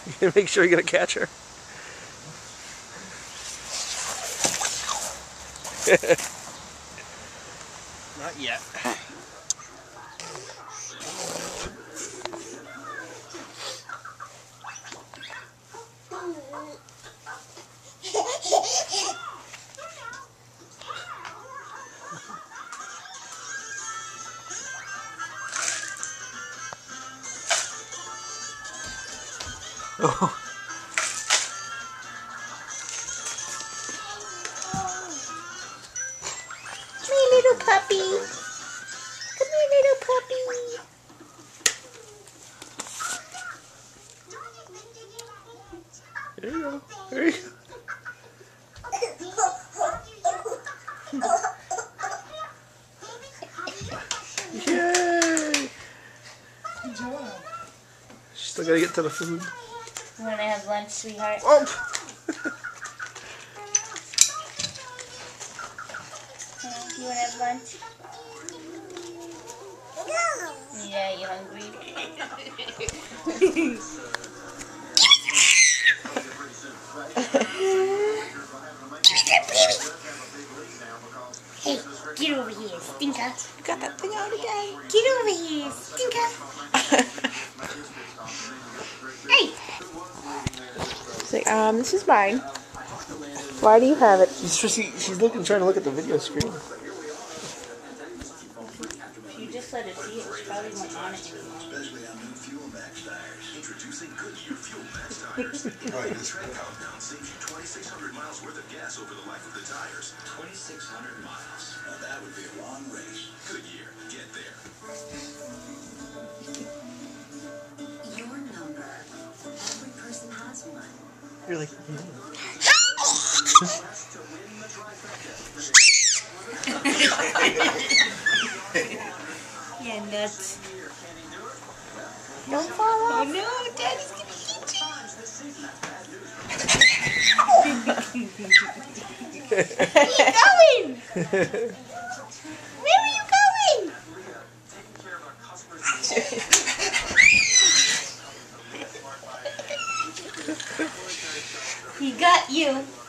You gotta make sure you're gonna catch her. Not yet. Oh. Come here, little puppy. Come here, little puppy. There you go. There you go. Yay! Good job. Still gotta get to the food. You wanna have lunch, sweetheart? Oh! You wanna have lunch? No. Yeah, you hungry? Hey, get over here, stinker. You got that thing out again. Get over here, stinker. Hey. She's like, this is mine. Why do you have it? She's trying to look at the video screen. If you just let it see it, she probably won't on it anymore. Especially on new Fuel Max tires. Introducing Goodyear Fuel Max tires. Right, the tread countdown saves you 2,600 miles worth of gas over the life of the tires. 2,600 miles. Now that would be a long race. Goodyear, get there. Your number. Every person has one. You're like, Yeah, nuts. Don't fall off. Oh no, Daddy's gonna eat you. Where are you going? Where are you going? He got you.